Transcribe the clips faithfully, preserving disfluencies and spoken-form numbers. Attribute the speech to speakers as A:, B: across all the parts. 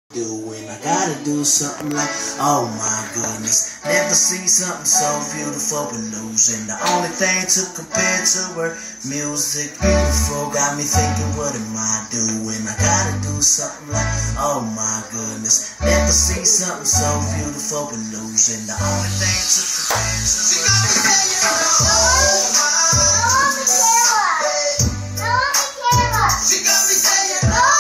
A: Do when I gotta do something like, oh my goodness, never seen something so beautiful but losing the only thing to compare to her music. Beautiful, got me thinking, what am I doing? I gotta do something like, oh my goodness, never seen something so beautiful but losing the only thing to compare to her. She got me saying, oh my. She got me saying, oh.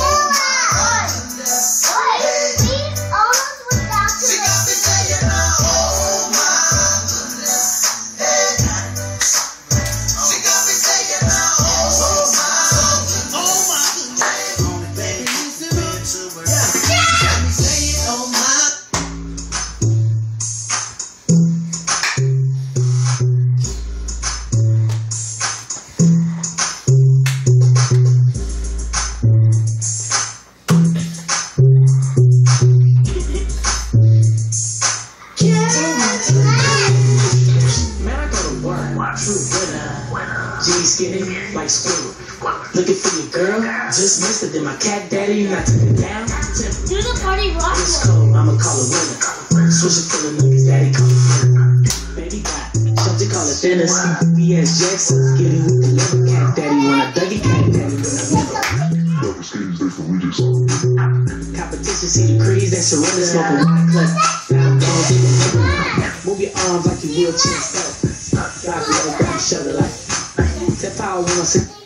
B: G's skinny like squirrel. Looking for your girl, just missed it. Then my cat daddy, and I took it down.
C: Do the party rock.
B: It's cold, I'ma call it winter. Switch it full of niggas, daddy call it winter. Baby got something call it Dennis. B S Jackson, get it with the liver. Cat daddy when I dug it, cat daddy when I liver. Competition, see the crease, that's surrender. Smoking wine club. Now I'm gone, dig it. Move your arms like you wheelchair stuff. Drop it over, grab your shoulder like. That power when I say